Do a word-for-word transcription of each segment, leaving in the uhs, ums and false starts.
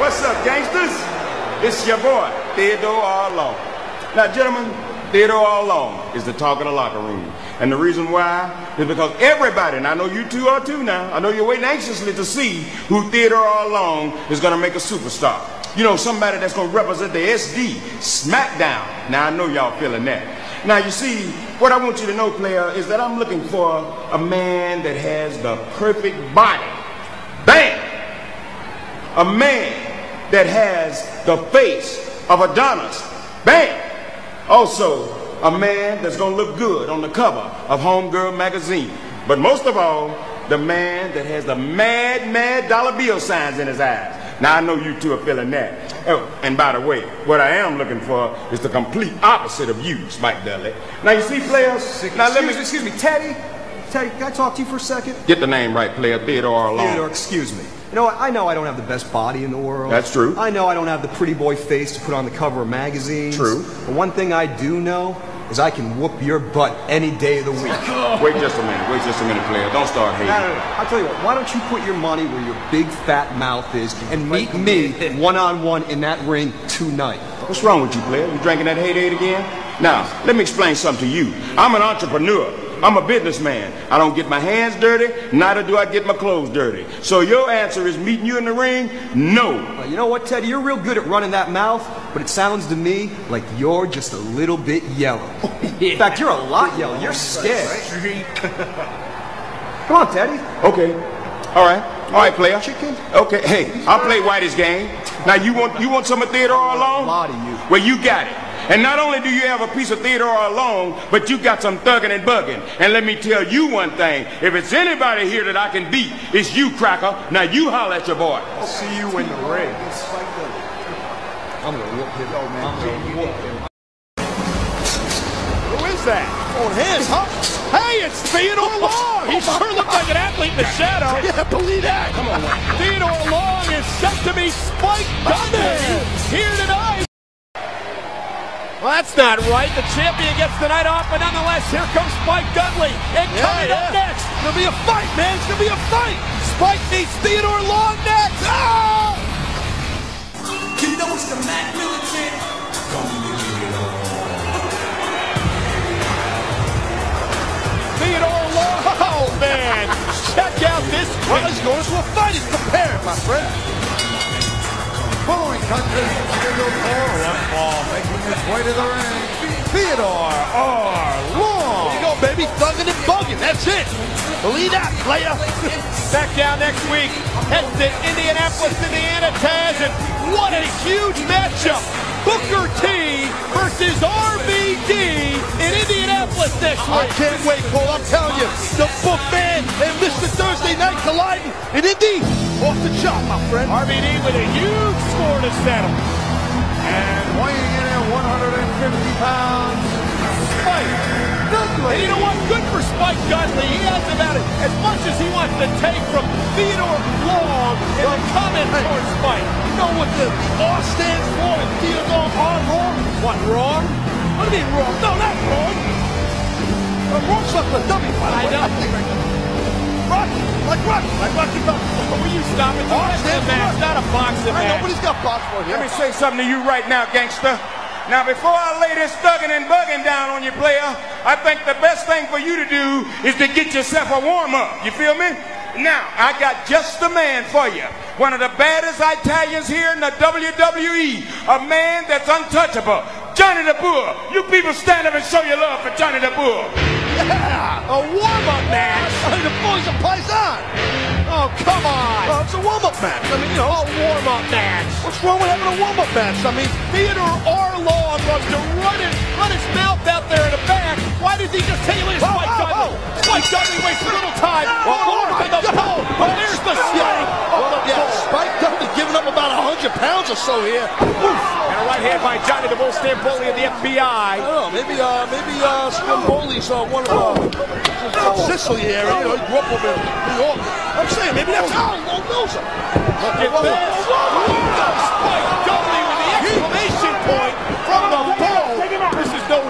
What's up, gangsters? It's your boy, Theodore all along. Now, gentlemen, Theodore all along is the talk of the locker room. And the reason why is because everybody, and I know you two are too now, I know you're waiting anxiously to see who Theodore all along is going to make a superstar. You know, somebody that's going to represent the S D, SmackDown. Now, I know y'all feeling that. Now, you see, what I want you to know, player, is that I'm looking for a man that has the perfect body. Bam! A man that has the face of Adonis. Bam! Also, a man that's going to look good on the cover of Homegirl magazine. But most of all, the man that has the mad, mad dollar bill signs in his eyes. Now, I know you two are feeling that. Oh, and by the way, what I am looking for is the complete opposite of you, Spike Dudley. Now, you see, players... Excuse, now, let me... excuse me, Teddy? Teddy, can I talk to you for a second? Get the name right, player. Theodore along. Theodore, excuse me. You know, I know I don't have the best body in the world. That's true. I know I don't have the pretty boy face to put on the cover of magazines. True. But one thing I do know is I can whoop your butt any day of the week. Wait just a minute. Wait just a minute, player. Don't start hating. No, no, no. I'll tell you what. Why don't you put your money where your big fat mouth is and meet me one-on-one in that ring tonight? What's wrong with you, player? You drinking that hate again? Now, let me explain something to you. I'm an entrepreneur. I'm a businessman. I don't get my hands dirty, neither do I get my clothes dirty. So your answer is meeting you in the ring? No. Well, you know what, Teddy? You're real good at running that mouth, but it sounds to me like you're just a little bit yellow. In fact, you're a lot yellow. You're scared. Come on, Teddy. Okay. All right. All right, player. Chicken? Okay. Hey, I'll play Whitey's game. Now, you want you want some of Theodore along? A lot of you. Well, you got it. And not only do you have a piece of Theodore along, but you got some thugging and bugging. And let me tell you one thing. If it's anybody here that I can beat, it's you, Cracker. Now you holler at your boy. I'll see you in the ring. I'm going to whoop him. I'm going to whoop him. Who is that? On his, huh? Hey, it's Theodore Long. He sure looked like an athlete in the shadow. Yeah, believe that. Come on. Theodore Long is set to be Spike Dudley here tonight. Well, that's not right. The champion gets the night off, but nonetheless, here comes Spike Dudley. And coming yeah, yeah. up next, it's going to be a fight, man. It's going to be a fight. Spike meets Theodore Long next. Ah! You know it's the Mac Militant. Theodore Long. Oh, man. Check out this. Well, he's going to a fight. He's prepared, my friend. Following contest scheduled for one fall, making his way to the ring, Theodore R. Long. There you go, baby. Thugging and bugging. That's it. Believe that, player. Back down next week. Heading to Indianapolis, Indiana, Taz. And what a huge matchup. Booker T versus R V D in Indianapolis next week. I can't wait, Cole. I'm telling you, the Bookman and Mister Thursday Night colliding in Indy. Off the chop, my friend. R V D with a huge score to settle. And weighing in at one hundred fifty pounds, Spike Dudley. And you know what? Good for Spike Dudley. He has about it as much as he wants to take from Theodore Long in the comment hey. towards Spike. You know what the R stands for in Theodore R. Long? What, wrong? What do you mean wrong? No, not wrong. Uh, wrong's not the dummy, by the I way. know. Rocky, like Rocky, like Rocky Balboa. Will you stop it? R stands for match, not a boxing I know, match. but he's got box for here. Let me say something to you right now, gangster. Now, before I lay this thugging and bugging down on you, player, I think the best thing for you to do is to get yourself a warm-up. You feel me? Now, I got just the man for you. One of the baddest Italians here in the W W E. A man that's untouchable. Johnny the Bull. You people stand up and show your love for Johnny the Bull. Yeah, a warm-up match. The boys are paisan. Oh, come on. Well, it's a warm-up match. I mean, you know, a warm-up match. What's wrong with having a warm-up match? I mean, Theodore R. Long loves to run, it, run his mouth out there in the back. Why does he just take it with oh, Spike oh, Dudley? oh. Spike Dudley wastes a little time. Oh, Well, oh, to the God. pole. But there's the swing. Yeah. Oh, yeah. Spike Dudley giving up about one hundred pounds or so here. Oof. And a right hand by Johnny the Bull Stampoli of the F B I. I don't know. Maybe, uh, maybe uh, Stromboli's uh, one of uh, from Sicily area. You know, he grew up over in New York. I'm saying maybe that's how Long knows him. Look at this. Spike Dudley with the exclamation point from the ball. This is no warm-up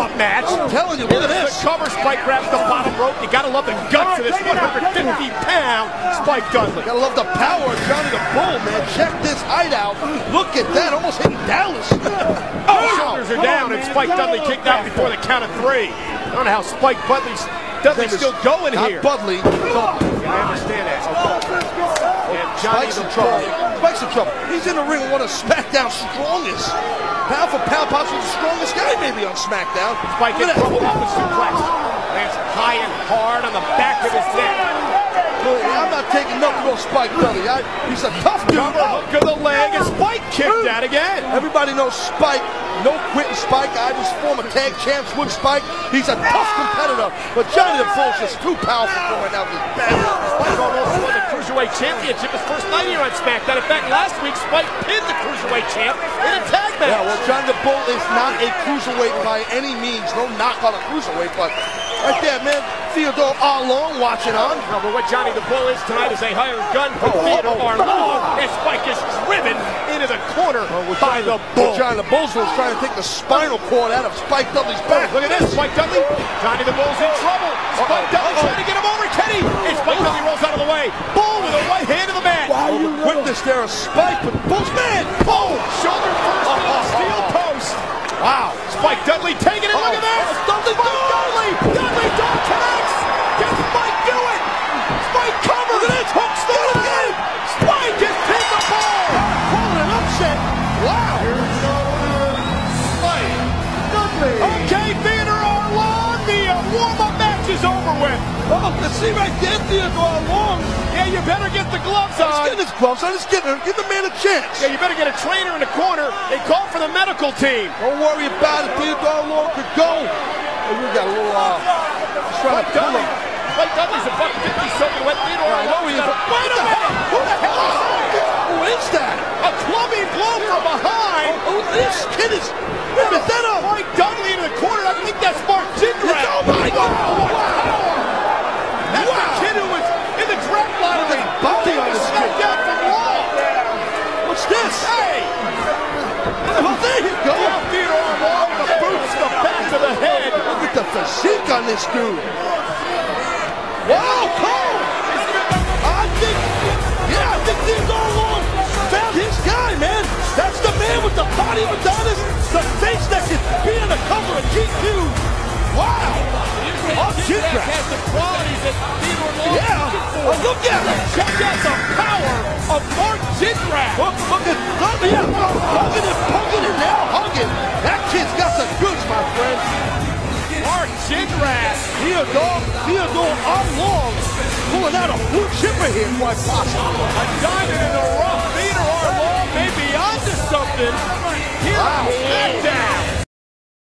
warm-up match. I'm telling you, look at this. The cover, Spike grabs the bottom rope. You gotta love the guts of this one hundred fifty pound Spike Dudley. Gotta love the power of Johnny the Bull, man. Check this height out. Look at that, almost hitting Dallas. Oh, shoulders are down, and Spike Dudley kicked out before the count of three. I don't know how Spike Dudley's, Dudley's still going not here. Budley. Yeah, I understand that. And Johnny Spike's the in trouble. Bull. Spike's in trouble. He's in the ring with one of SmackDown's strongest. Pound for pound, possibly the strongest guy maybe on SmackDown. Spike in trouble off the suplex. Lands high and hard on the back of his neck. Look, I'm not taking nothing off Spike Dudley. I, he's a tough dude. Cover hook of the leg, and Spike kicked that again. Everybody knows Spike. No quitting Spike. I was former tag champs with Spike. He's a tough competitor. But Johnny the Bull's just too powerful for right now. He's bad. Spike almost won the Cruiserweight Championship his first night here on SmackDown. In fact, last week, Spike pinned the Cruiserweight champ in a tag match. Yeah, well, Johnny the Bull is not a Cruiserweight by any means. No knock on a Cruiserweight, but right there, man, Theodore Arlong watching on. No, but what Johnny the Bull is tonight is a hired gun for oh, Theodore oh, Arlong, oh. and Spike is driven into the corner oh, by the Bull. Johnny the Bull was trying to take the spinal cord out of Spike Dudley's back. Look at this, Spike Dudley. Johnny the Bull's in trouble. Spike uh -oh, Dudley uh -oh. trying to get him over. Kenny, and Spike Dudley rolls out of the way. Bull with a right hand to the mat. Wow, oh, the quickness there of Spike, but Bull's man. Bull, shoulder first on the steel post. Wow, Spike Dudley taking it. Uh -oh. Look at this. Oh, Dudley, Spike Dudley. Dudley don't connects. Can Spike do it? Spike covers. Look at this. Hook still again. Spike has pinned the ball. Calling an upset. Wow. Spike Dudley. Okay, Theodore Arlong. The uh, warm-up match is over with. Oh, let's see right there, Theodore Arlong. Yeah, you better get the gloves on. He's getting his gloves on. He's getting, give the man a chance. Yeah, you better get a trainer in the corner and call for the medical team. Don't worry about it. Theodore Arlong could go. Oh, we got a little, uh, he's trying to pull him. Spike Dudley's a buck fifty soaking wet. Theodore I know he is. a... Wait a minute! Who the hell is that? Who is that? A clubbing blow from behind. Oh, oh, this kid is... Is that a... Spike Dudley into the corner. I think that's Marco Jindrak. Oh, my God. Wow. Wow. That's wow. the kid who was in the draft lottery. Bounty on this kid. Down from Raw. What's this? Hey! Well, there you go. Yeah, Theodore Arlong, the boots, the back of the head. Look at the physique on this dude. Wow, Cole! I think, yeah, I think Theodore Arlong found his guy, man. That's the man with the body of Adonis, the face that can be in the cover of G Q. Wow! Oh, Jindrak has the qualities that Theodore Arlong yeah. is looking for. Oh, look at him. Check out the power of Marco Jindrak. Look, look at, look, yeah, hugging it, poking it now, hugging. That kid's got the goods, my friend. Marco Jindrak. Theodore, Theodore Arlong pulling out a blue chipper here, quite possible. A diamond in the rough. Theodore Arlong may be onto something.